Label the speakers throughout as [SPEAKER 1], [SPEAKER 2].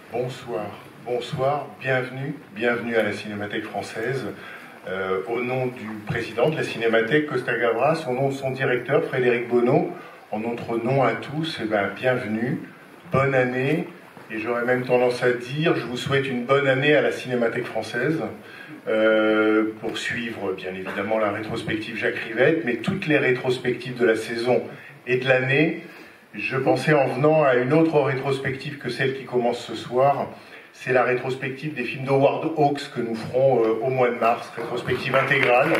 [SPEAKER 1] Bonsoir, bonsoir, bienvenue à la Cinémathèque française. Au nom du président de la Cinémathèque, Costa Gavras, au nom de son directeur, Frédéric Bonneau, en notre nom à tous, bienvenue, bonne année, et j'aurais même tendance à dire, je vous souhaite une bonne année à la Cinémathèque française, pour suivre bien évidemment la rétrospective Jacques Rivette, mais toutes les rétrospectives de la saison et de l'année. Je pensais en venant à une autre rétrospective que celle qui commence ce soir, c'est la rétrospective des films d'Howard Hawks que nous ferons au mois de mars, rétrospective intégrale.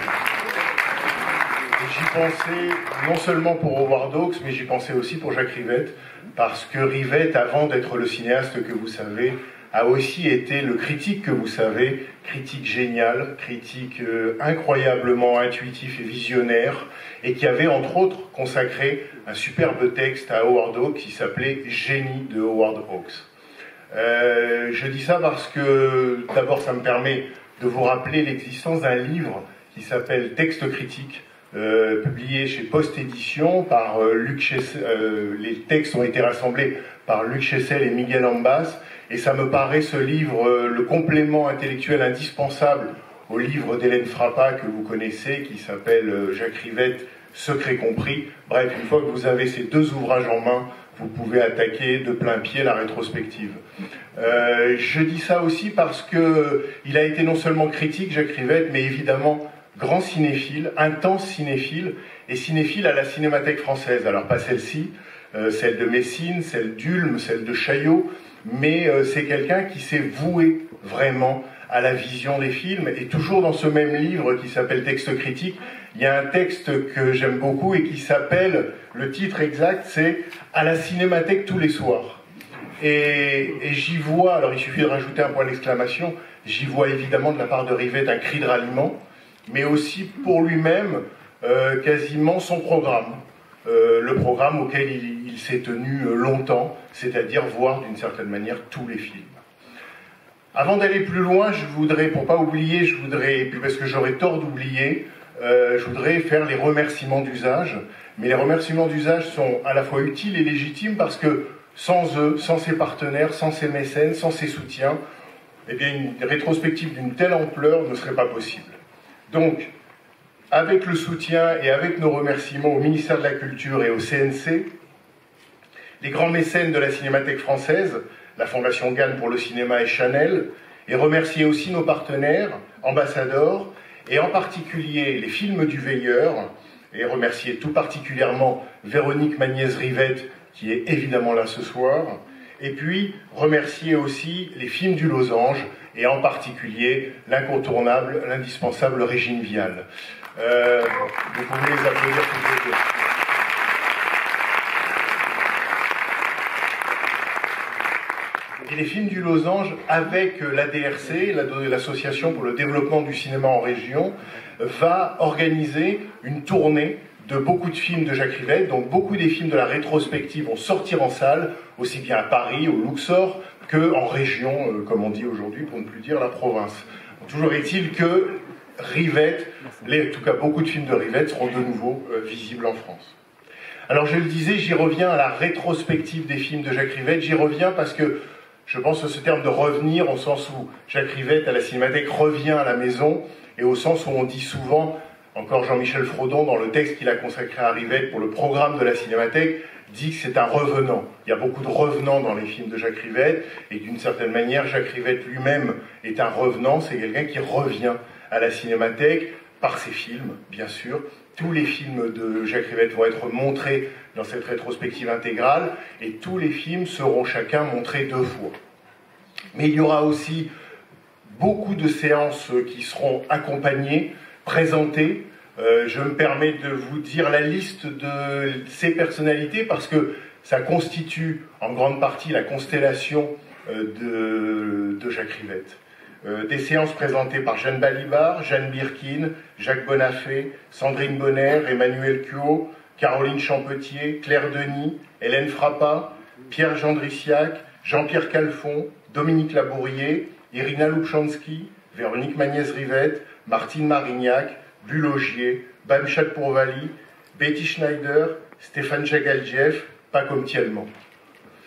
[SPEAKER 1] Et j'y pensais non seulement pour Howard Hawks, mais j'y pensais aussi pour Jacques Rivette, parce que Rivette, avant d'être le cinéaste que vous savez, a aussi été le critique que vous savez, critique génial, critique incroyablement intuitif et visionnaire, et qui avait entre autres consacré un superbe texte à Howard Hawks qui s'appelait Génie de Howard Hawks. Je dis ça parce que d'abord ça me permet de vous rappeler l'existence d'un livre qui s'appelle Texte critique, publié chez Post Édition par Luc Chessel. Les textes ont été rassemblés par Luc Chessel et Miguel Ambas, et ça me paraît ce livre le complément intellectuel indispensable au livre d'Hélène Frappa que vous connaissez, qui s'appelle Jacques Rivette, Secret compris. Bref, une fois que vous avez ces deux ouvrages en main, vous pouvez attaquer de plein pied la rétrospective. Je dis ça aussi parce que il a été non seulement critique, Jacques Rivette, mais évidemment grand cinéphile, intense cinéphile, et cinéphile à la Cinémathèque française. Alors pas celle-ci, celle de Messine, celle d'Ulm, celle de Chaillot, mais c'est quelqu'un qui s'est voué vraiment à la vision des films, et toujours dans ce même livre qui s'appelle Texte critique, il y a un texte que j'aime beaucoup et qui s'appelle, le titre exact, c'est « À la Cinémathèque tous les soirs ». Et j'y vois, alors il suffit de rajouter un point d'exclamation, j'y vois évidemment de la part de Rivette un cri de ralliement, mais aussi pour lui-même quasiment son programme, le programme auquel il s'est tenu longtemps, c'est-à-dire voir d'une certaine manière tous les films. Avant d'aller plus loin, je voudrais, pour pas oublier, et puis parce que j'aurais tort d'oublier, je voudrais faire les remerciements d'usage, mais les remerciements d'usage sont à la fois utiles et légitimes parce que sans eux, sans ces partenaires, sans ces mécènes, sans ces soutiens, eh bien une rétrospective d'une telle ampleur ne serait pas possible. Donc, avec le soutien et avec nos remerciements au ministère de la Culture et au CNC, les grands mécènes de la Cinémathèque française, la Fondation Gann pour le cinéma et Chanel, et remercier aussi nos partenaires, ambassadeurs, et en particulier les films du Veilleur, et remercier tout particulièrement Véronique Magnès-Rivette, qui est évidemment là ce soir, et puis remercier aussi les films du Losange, et en particulier l'incontournable, l'indispensable Régine Vial. Vous pouvez les applaudir tous les deux. Et les films du Losange, avec l'ADRC, l'Association pour le développement du cinéma en région, va organiser une tournée de beaucoup de films de Jacques Rivette. Donc beaucoup des films de la rétrospective vont sortir en salle, aussi bien à Paris, au Luxor, qu'en région, comme on dit aujourd'hui, pour ne plus dire la province. Toujours est-il que Rivette, en tout cas beaucoup de films de Rivette, seront de nouveau visibles en France. Alors je le disais, j'y reviens à la rétrospective des films de Jacques Rivette. J'y reviens parce que je pense que ce terme de revenir, au sens où Jacques Rivette à la Cinémathèque revient à la maison, et au sens où on dit souvent, encore Jean-Michel Frodon, dans le texte qu'il a consacré à Rivette pour le programme de la Cinémathèque, dit que c'est un revenant. Il y a beaucoup de revenants dans les films de Jacques Rivette, et d'une certaine manière, Jacques Rivette lui-même est un revenant, c'est quelqu'un qui revient à la Cinémathèque par ses films, bien sûr. Tous les films de Jacques Rivette vont être montrés dans cette rétrospective intégrale, et tous les films seront chacun montrés 2 fois. Mais il y aura aussi beaucoup de séances qui seront accompagnées, présentées. Je me permets de vous dire la liste de ces personnalités parce que ça constitue en grande partie la constellation de Jacques Rivette. Des séances présentées par Jeanne Balibar, Jeanne Birkin, Jacques Bonafé, Sandrine Bonner, Emmanuel Cuot, Caroline Champetier, Claire Denis, Hélène Frappa, Pierre Gendriciac, Jean-Pierre Calfon, Dominique Labourier, Irina Lubchansky, Véronique Magnès-Rivette, Martine Marignac, Bulogier, Bamchat Pourvali, Betty Schneider, Stéphane Chagalgiev, pas comme Thielman.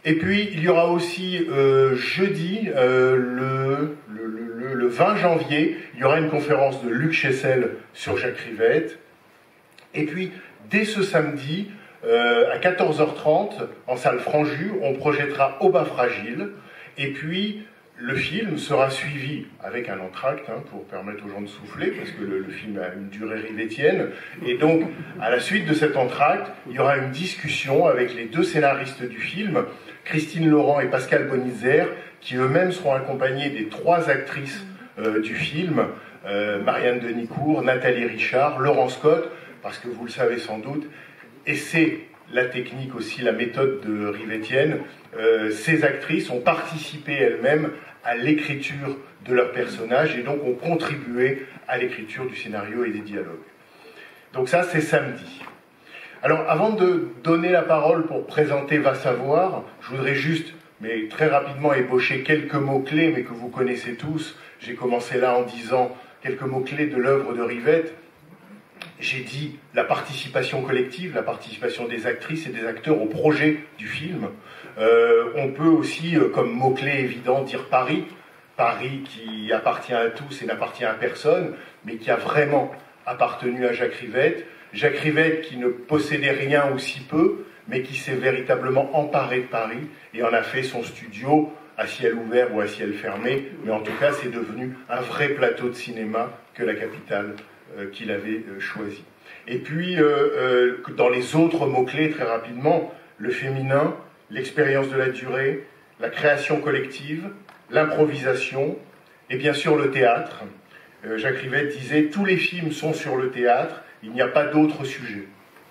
[SPEAKER 1] Et puis, il y aura aussi jeudi, le 20 janvier, il y aura une conférence de Luc Chessel sur Jacques Rivette. Et puis, dès ce samedi, à 14h30, en salle Franju, on projettera Au bas fragile. Et puis, le film sera suivi avec un entracte, pour permettre aux gens de souffler, parce que le film a une durée rivettienne. Et donc, à la suite de cet entracte, il y aura une discussion avec les deux scénaristes du film, Christine Laurent et Pascal Bonitzer, qui eux-mêmes seront accompagnés des 3 actrices du film, Marianne Denicourt, Nathalie Richard, Laurent Scott, parce que vous le savez sans doute, et c'est la technique aussi, la méthode de Rivettienne, ces actrices ont participé elles-mêmes à l'écriture de leurs personnages et donc ont contribué à l'écriture du scénario et des dialogues. Donc ça, c'est samedi. Alors, avant de donner la parole pour présenter Va savoir, je voudrais juste, mais très rapidement, ébaucher quelques mots-clés, mais que vous connaissez tous. J'ai commencé là en disant quelques mots-clés de l'œuvre de Rivette. J'ai dit la participation collective, la participation des actrices et des acteurs au projet du film. On peut aussi, comme mot-clé évident, dire Paris. Paris qui appartient à tous et n'appartient à personne, mais qui a vraiment appartenu à Jacques Rivette. Jacques Rivette qui ne possédait rien ou si peu, mais qui s'est véritablement emparé de Paris et en a fait son studio à ciel ouvert ou à ciel fermé, mais en tout cas c'est devenu un vrai plateau de cinéma que la capitale qu'il avait choisi. Et puis, dans les autres mots-clés, très rapidement, le féminin, l'expérience de la durée, la création collective, l'improvisation, et bien sûr le théâtre. Jacques Rivette disait « Tous les films sont sur le théâtre, il n'y a pas d'autre sujet. »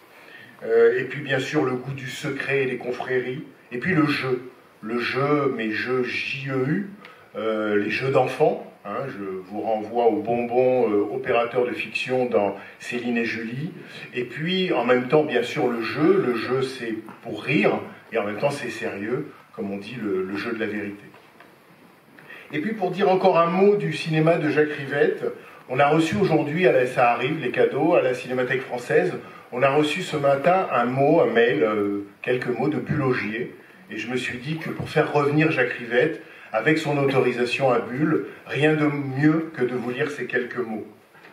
[SPEAKER 1] Et puis bien sûr le goût du secret et des confréries, et puis le jeu, mais jeu J-E-U, les jeux d'enfants. Je vous renvoie au bonbon opérateur de fiction dans Céline et Julie. Et puis, en même temps, bien sûr, le jeu c'est pour rire, et en même temps c'est sérieux, comme on dit, le jeu de la vérité. Et puis, pour dire encore un mot du cinéma de Jacques Rivette, on a reçu aujourd'hui, ça arrive, les cadeaux, à la Cinémathèque française, on a reçu ce matin un mail, quelques mots de Bulogier, et je me suis dit que pour faire revenir Jacques Rivette, avec son autorisation à Bulle, rien de mieux que de vous lire ces quelques mots.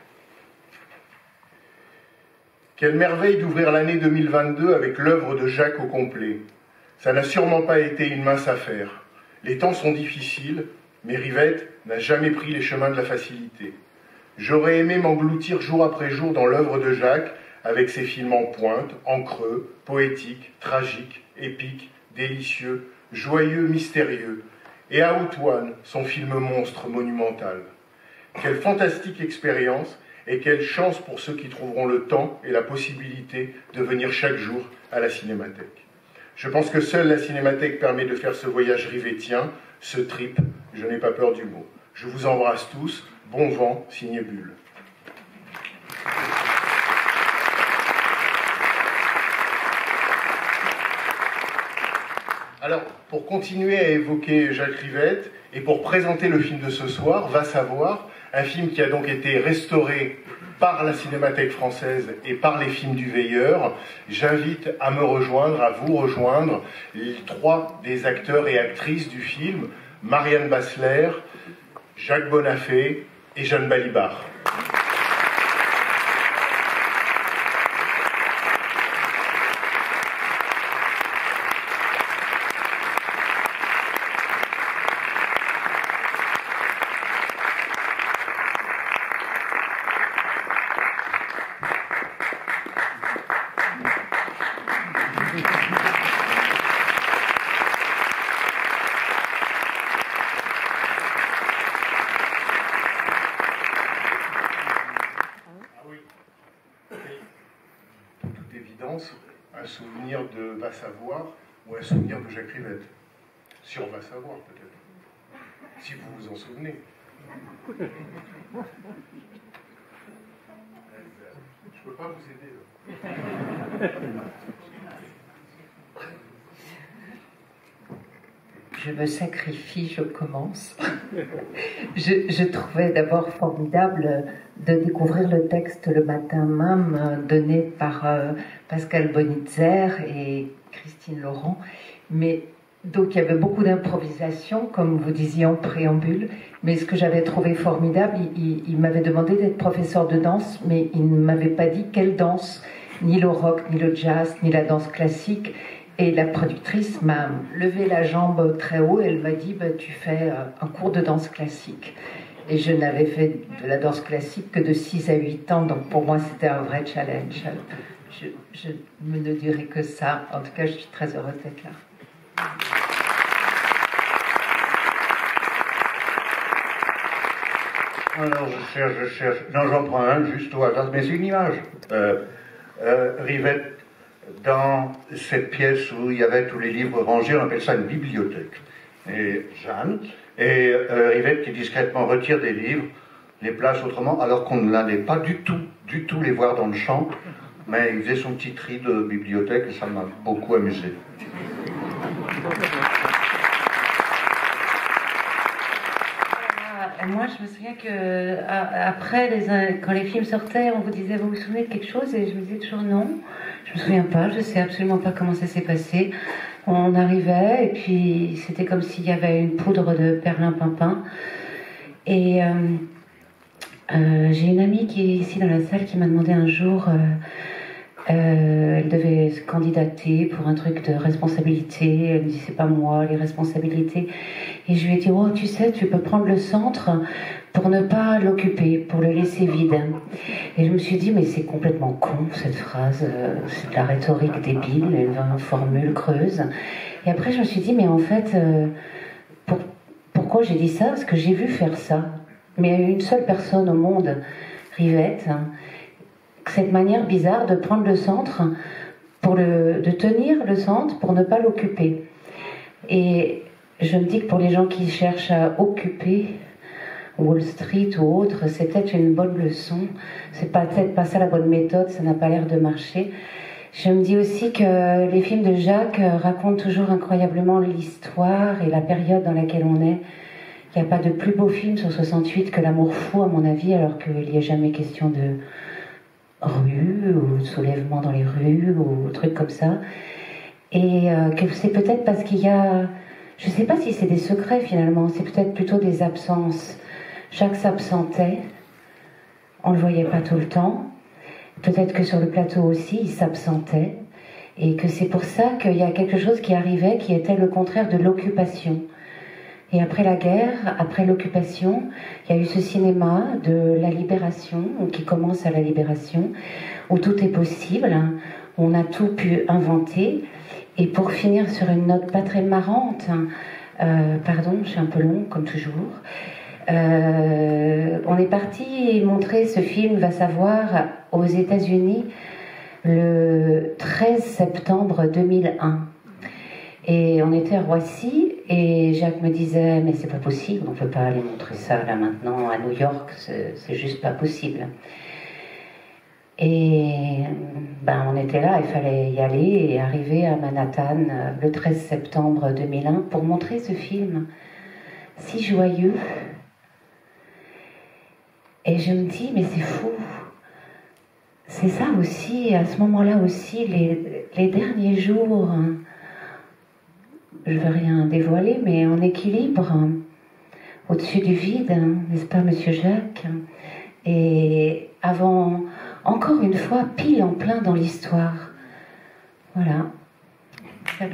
[SPEAKER 1] Quelle merveille d'ouvrir l'année 2022 avec l'œuvre de Jacques au complet. Ça n'a sûrement pas été une mince affaire. Les temps sont difficiles, mais Rivette n'a jamais pris les chemins de la facilité. J'aurais aimé m'engloutir jour après jour dans l'œuvre de Jacques, avec ses films en pointe, en creux, poétiques, tragiques, épiques, délicieux, joyeux, mystérieux, et Out One, son film monstre monumental. Quelle fantastique expérience et quelle chance pour ceux qui trouveront le temps et la possibilité de venir chaque jour à la Cinémathèque. Je pense que seule la Cinémathèque permet de faire ce voyage rivettien, ce trip, je n'ai pas peur du mot. Je vous embrasse tous, bon vent, signé Bulle. Alors, pour continuer à évoquer Jacques Rivette, et pour présenter le film de ce soir, Va savoir, un film qui a donc été restauré par la Cinémathèque française et par les films du Veilleur, j'invite à me rejoindre, à vous rejoindre, les 3 des acteurs et actrices du film, Marianne Bassler, Jacques Bonafé et Jeanne Balibar. Un souvenir de Va savoir ou un souvenir de Jacques Rivette. Sur Va savoir, peut-être. Si vous vous en souvenez. Je ne peux pas vous aider, là.
[SPEAKER 2] Je me sacrifie, je commence. Je trouvais d'abord formidable de découvrir le texte le matin même donné par Pascal Bonitzer et Christine Laurent, mais Donc il y avait beaucoup d'improvisation, comme vous disiez en préambule, mais ce que j'avais trouvé formidable, il m'avait demandé d'être professeur de danse, mais il ne m'avait pas dit quelle danse, ni le rock, ni le jazz, ni la danse classique. Et la productrice m'a levé la jambe très haut et elle m'a dit tu fais un cours de danse classique. Et je n'avais fait de la danse classique que de 6 à 8 ans, donc pour moi c'était un vrai challenge. Je ne dirais que ça. En tout cas, je suis très heureuse d'être là.
[SPEAKER 3] Alors, je cherche. Non, j'en prends un juste au hasard, mais c'est une image. Rivette, dans cette pièce où il y avait tous les livres rangés, on appelle ça une bibliothèque. Et Jeanne, Rivette qui discrètement retire des livres, les place autrement, alors qu'on ne l'allait pas du tout les voir dans le champ, mais il faisait son petit tri de bibliothèque et ça m'a beaucoup amusé.
[SPEAKER 4] Moi, je me souviens que après, quand les films sortaient, on vous disait, vous vous souvenez de quelque chose? Et je me disais toujours non, je me souviens pas, je sais absolument pas comment ça s'est passé. On arrivait et puis c'était comme s'il y avait une poudre de perlimpinpin. Et j'ai une amie qui est ici dans la salle qui m'a demandé un jour, elle devait se candidater pour un truc de responsabilité. Elle me dit c'est pas moi les responsabilités. Et je lui ai dit oh tu sais tu peux prendre le centre pour ne pas l'occuper, pour le laisser vide. Et je me suis dit mais c'est complètement con cette phrase, c'est de la rhétorique débile, elle va en formule creuse. Et après je me suis dit mais en fait pourquoi j'ai dit ça? Parce que j'ai vu faire ça. Mais il y a une seule personne au monde, Rivette, cette manière bizarre de prendre le centre, de tenir le centre pour ne pas l'occuper. Et je me dis que pour les gens qui cherchent à occuper Wall Street ou autre, c'est peut-être une bonne leçon. C'est peut-être pas ça la bonne méthode, ça n'a pas l'air de marcher. Je me dis aussi que les films de Jacques racontent toujours incroyablement l'histoire et la période dans laquelle on est. Il n'y a pas de plus beau film sur 68 que L'amour fou, à mon avis, alors qu'il n'y a jamais question de rue ou de soulèvement dans les rues ou trucs comme ça. Et que c'est peut-être parce qu'il y a... Je ne sais pas si c'est des secrets finalement, c'est peut-être plutôt des absences. Jacques s'absentait, on ne le voyait pas tout le temps. Peut-être que sur le plateau aussi, il s'absentait. Et que c'est pour ça qu'il y a quelque chose qui arrivait qui était le contraire de l'occupation. Et après la guerre, après l'occupation, il y a eu ce cinéma de la libération, qui commence à la libération, où tout est possible, on a tout pu inventer. Et pour finir sur une note pas très marrante, pardon, je suis un peu long, comme toujours, on est parti montrer ce film, va savoir, aux États-Unis le 13 septembre 2001. Et on était à Roissy et Jacques me disait mais c'est pas possible, on peut pas aller montrer ça là maintenant à New York, c'est juste pas possible. Et ben on était là, il fallait y aller et arriver à Manhattan le 13 septembre 2001 pour montrer ce film si joyeux. Et je me dis mais c'est fou. C'est ça aussi, à ce moment-là aussi, les derniers jours, je ne veux rien dévoiler, mais en équilibre, au-dessus du vide, n'est-ce pas, Monsieur Jacques? Et avant, encore une fois, pile en plein dans l'histoire. Voilà. Salut.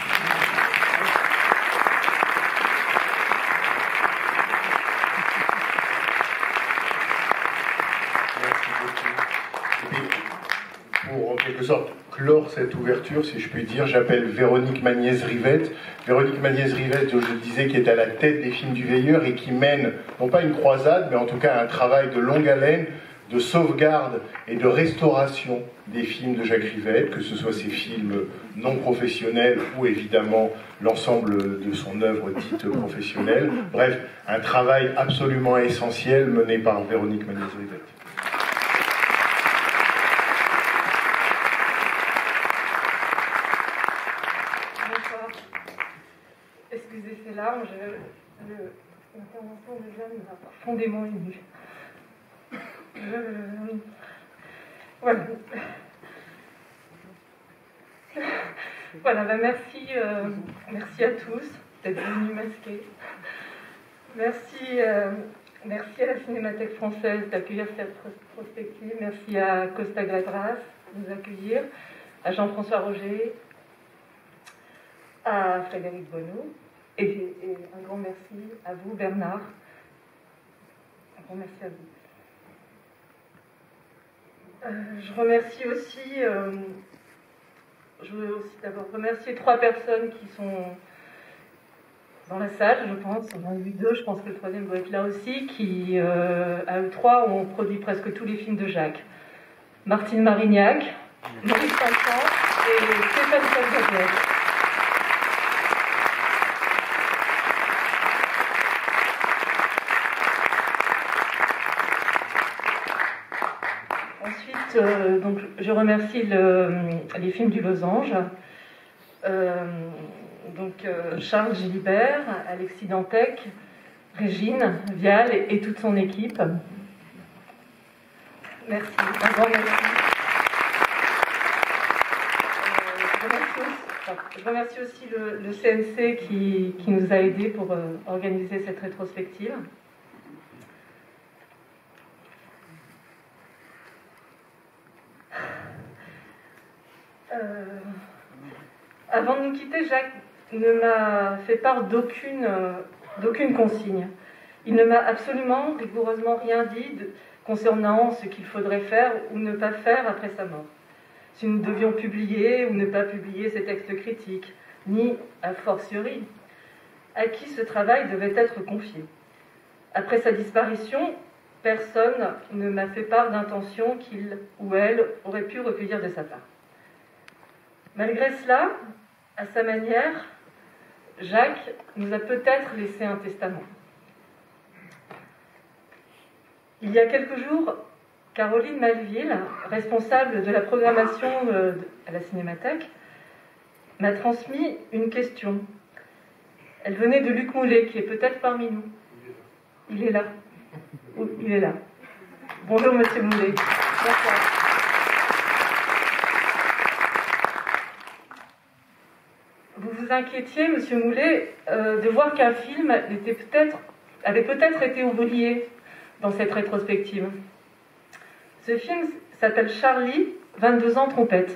[SPEAKER 1] Pour en quelque sorte clore cette ouverture, si je puis dire, j'appelle Véronique Magnès-Rivette. Véronique Magnès-Rivette, je disais, qui est à la tête des films du Veilleur et qui mène, non pas une croisade, mais en tout cas un travail de longue haleine, de sauvegarde et de restauration des films de Jacques Rivette, que ce soit ses films non professionnels ou évidemment l'ensemble de son œuvre dite professionnelle. Bref, un travail absolument essentiel mené par Véronique Magnès-Rivette.
[SPEAKER 5] Excusez, c'est larmes, l'intervention de Jeanne m'a profondément émue. Voilà. Voilà, merci, merci à tous d'être venus masqués. Merci à la Cinémathèque française d'accueillir cette prospective. Merci à Costa Gavras de nous accueillir, à Jean-François Roger, à Frédéric Bonneau, et un grand merci à vous, Bernard. Un grand merci à vous. Je remercie aussi, je veux aussi d'abord remercier 3 personnes qui sont dans la salle, je pense. On en a eu 2, je pense que le 3e doit être là aussi, qui, à eux 3, ont produit presque tous les films de Jacques. Martine Marignac, Maurice Vincent et Stéphane Salvador. Ensuite, donc, je remercie les films du Losange. Charles Gilibert, Alexis Dantec, Régine Vial et toute son équipe. Merci, un grand merci. Je remercie aussi le CNC qui nous a aidés pour organiser cette rétrospective. Avant de nous quitter, Jacques ne m'a fait part d'aucune consigne. Il ne m'a absolument, rigoureusement rien dit concernant ce qu'il faudrait faire ou ne pas faire après sa mort. Si nous devions publier ou ne pas publier ces textes critiques, ni, a fortiori, à qui ce travail devait être confié. Après sa disparition, personne ne m'a fait part d'intentions qu'il ou elle aurait pu recueillir de sa part. Malgré cela, à sa manière, Jacques nous a peut-être laissé un testament. Il y a quelques jours, Caroline Malville, responsable de la programmation à la Cinémathèque, m'a transmis une question. Elle venait de Luc Moulet, qui est peut-être parmi nous. Il est là. Il est là. Bonjour, monsieur Moulet. Bonsoir. Vous vous inquiétiez, monsieur Moulet, de voir qu'un film avait peut-être été oublié dans cette rétrospective. Ce film s'appelle Charlie, 22 ans trompette.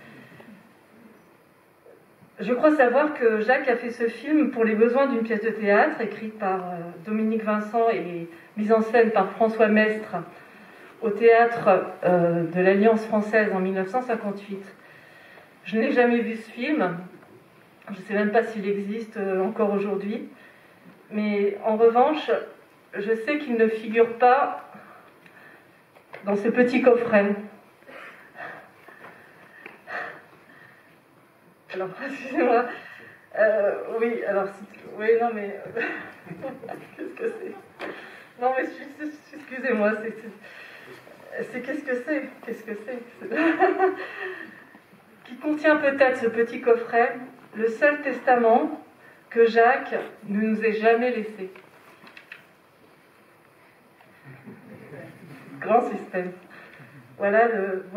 [SPEAKER 5] Je crois savoir que Jacques a fait ce film pour les besoins d'une pièce de théâtre écrite par Dominique Vincent et mise en scène par François Mestre au théâtre de l'Alliance française en 1958. Je n'ai jamais vu ce film. Je ne sais même pas s'il existe encore aujourd'hui. Mais en revanche, je sais qu'il ne figure pas dans ce petit coffret. Alors, excusez-moi. Oui, alors... Oui, non, mais... Qu'est-ce que c'est? Non, mais excusez-moi, c'est... Qu'est-ce que c'est? Qu'est-ce que c'est? Qui contient peut-être ce petit coffret, le seul testament que Jacques ne nous ait jamais laissé. Grand suspense. Voilà le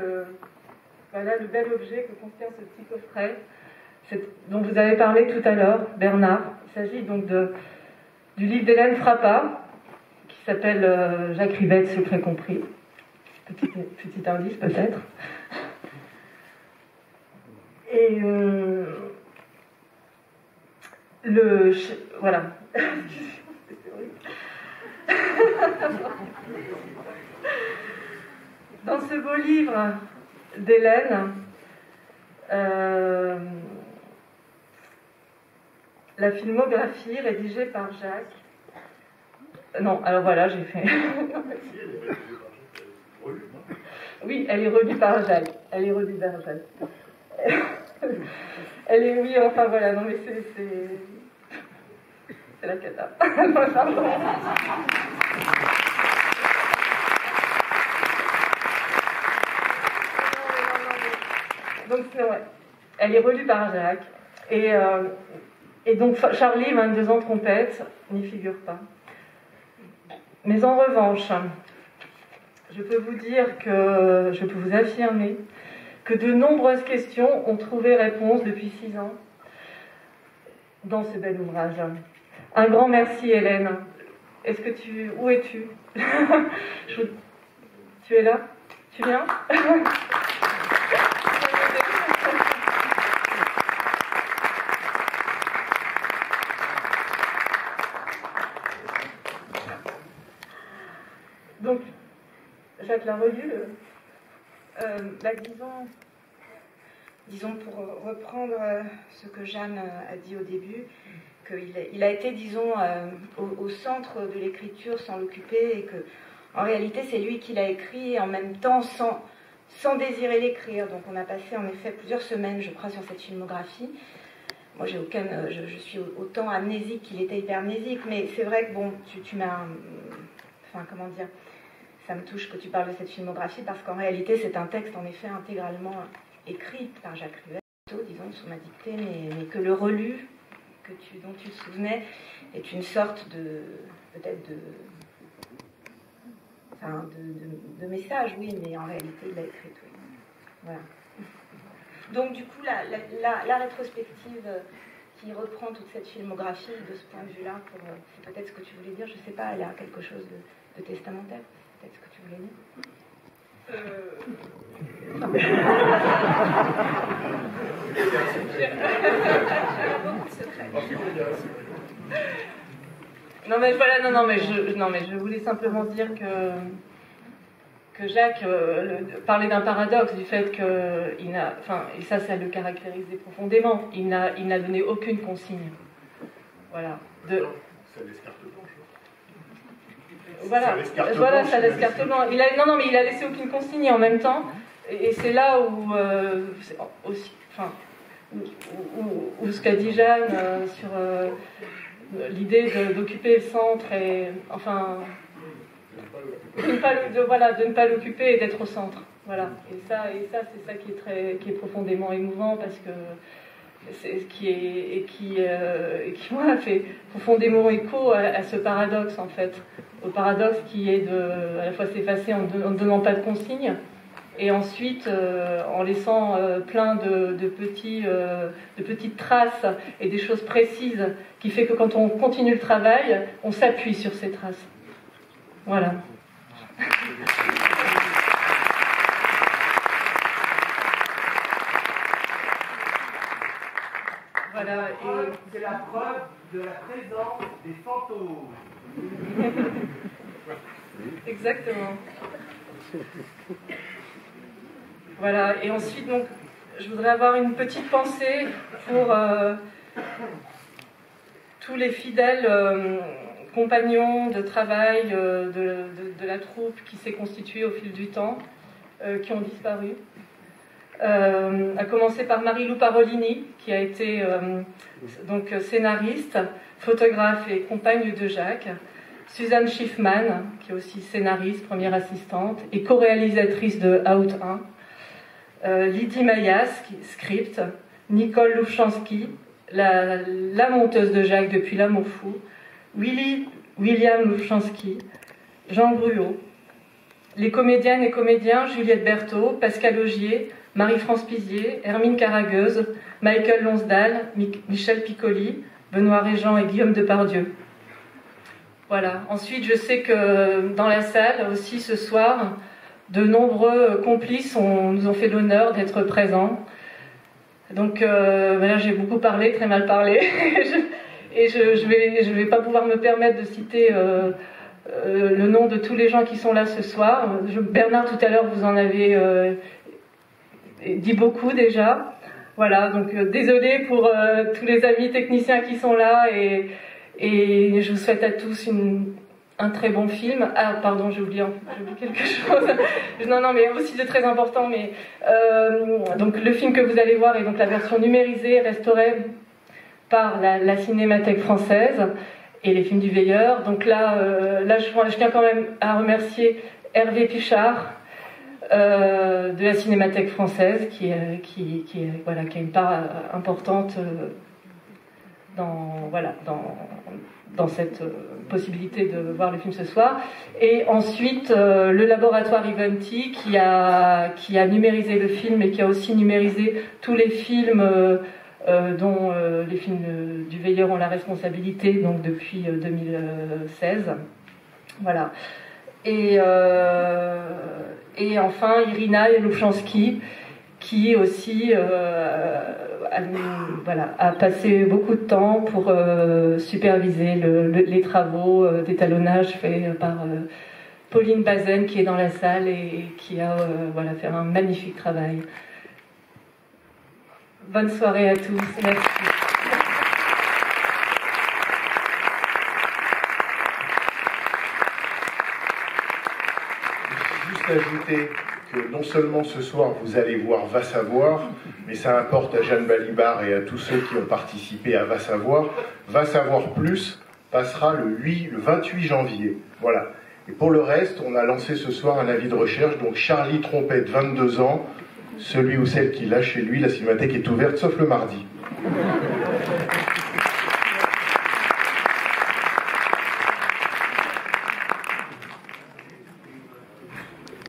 [SPEAKER 5] bel objet que contient ce petit coffret dont vous avez parlé tout à l'heure, Bernard. Il s'agit donc du livre d'Hélène Frappa qui s'appelle Jacques Rivette, Secret compris. Petit indice peut-être. Et voilà. Dans ce beau livre d'Hélène, la filmographie rédigée par Jacques. Non, alors voilà, j'ai fait. Oui, elle est relue par Jacques. Elle est relue par Jacques. Elle est, oui, enfin voilà, non mais c'est la cata. Donc, ouais. Elle est relue par Jacques. Et donc, Charlie, 22 ans trompette, n'y figure pas. Mais en revanche, je peux vous affirmer que de nombreuses questions ont trouvé réponse depuis 6 ans dans ce bel ouvrage. Un grand merci, Hélène. Où es-tu? Tu es là? Tu viens? Donc, Jacques l'a relu.
[SPEAKER 6] Disons pour reprendre ce que Jeanne a dit au début, qu'il a été, disons, au centre de l'écriture sans l'occuper, et que en réalité c'est lui qui l'a écrit, et en même temps sans désirer l'écrire. Donc on a passé en effet plusieurs semaines, je crois, sur cette filmographie. Moi je suis autant amnésique qu'il était hypermnésique, mais c'est vrai que bon, tu m'as... Enfin, comment dire, ça me touche que tu parles de cette filmographie, parce qu'en réalité c'est un texte en effet intégralement écrit par Jacques Rivette, disons, sous ma dictée, mais que le relu dont tu te souvenais est une sorte de, peut-être de message, oui, mais en réalité il l'a écrit, oui. Voilà. Donc du coup la rétrospective qui reprend toute cette filmographie de ce point de vue-là, c'est peut-être ce que tu voulais dire, je sais pas, elle a quelque chose de testamentaire, c'est peut-être ce que tu voulais dire.
[SPEAKER 5] Je voulais simplement dire que Jacques parlait d'un paradoxe, du fait que et ça le caractérisait profondément, il n'a donné aucune consigne. Voilà.
[SPEAKER 1] Ça laisse carte blanche.
[SPEAKER 5] Voilà, ça laisse carte blanche. Il a laissé aucune consigne en même temps, et c'est là où où ce qu'a dit Jeanne sur l'idée d'occuper le centre, et enfin de ne pas l'occuper et d'être au centre. Voilà. Et ça c'est ça qui est profondément émouvant, parce que c'est ce qui moi fait profondément écho à ce paradoxe, en fait, au paradoxe qui est à la fois s'effacer en ne donnant pas de consignes, et ensuite en laissant plein de petites traces et des choses précises, qui fait que quand on continue le travail, on s'appuie sur ces traces. Voilà. Voilà, et
[SPEAKER 7] c'est la preuve de la présence des fantômes.
[SPEAKER 5] Exactement. Voilà, et ensuite, donc, je voudrais avoir une petite pensée pour tous les fidèles compagnons de travail de la troupe qui s'est constituée au fil du temps, qui ont disparu. À commencer par Marie-Lou Parolini, qui a été donc scénariste, photographe et compagne de Jacques. Suzanne Schiffman, qui est aussi scénariste, première assistante, et co-réalisatrice de Out 1. Lydie Mayas, script. Nicole Loufchansky, la monteuse de Jacques depuis L'amour fou. William Loufchansky. Jean Gruau. Les comédiennes et comédiens, Juliette Berthaud, Pascal Augier, Marie-France Pizier, Hermine Caragueuse, Michael Lonsdal, Michel Piccoli, Benoît Régent et Guillaume Depardieu. Voilà. Ensuite, je sais que dans la salle aussi ce soir, de nombreux complices nous ont fait l'honneur d'être présents. Donc voilà, j'ai beaucoup parlé, très mal parlé, et je vais pas pouvoir me permettre de citer le nom de tous les gens qui sont là ce soir. Bernard, tout à l'heure, vous en avez dit beaucoup déjà. Voilà, donc désolée pour tous les amis techniciens qui sont là, et je vous souhaite à tous un très bon film. Ah, pardon, j'ai oublié quelque chose. Non, mais aussi de très important. Mais donc le film que vous allez voir est donc la version numérisée, restaurée par la Cinémathèque française et les films du Veilleur. Donc là, je tiens quand même à remercier Hervé Pichard de la Cinémathèque française, qui a une part importante dans cette possibilité de voir le film ce soir. Et ensuite, le laboratoire Eventi qui a numérisé le film et qui a aussi numérisé tous les films dont les films du Veilleur ont la responsabilité, donc depuis 2016. Voilà. Et enfin, Irina Louchansky, qui aussi a passé beaucoup de temps pour superviser les travaux d'étalonnage faits par Pauline Bazen, qui est dans la salle et qui a fait un magnifique travail. Bonne soirée à tous. Merci.
[SPEAKER 1] Juste ajouter que non seulement ce soir vous allez voir Va Savoir, mais ça importe à Jeanne Balibar et à tous ceux qui ont participé à Va Savoir. Va Savoir Plus passera le 28 janvier. Voilà. Et pour le reste, on a lancé ce soir un avis de recherche. Donc Charlie Trompette, 22 ans, celui ou celle qui l'a chez lui, la cinémathèque est ouverte, sauf le mardi.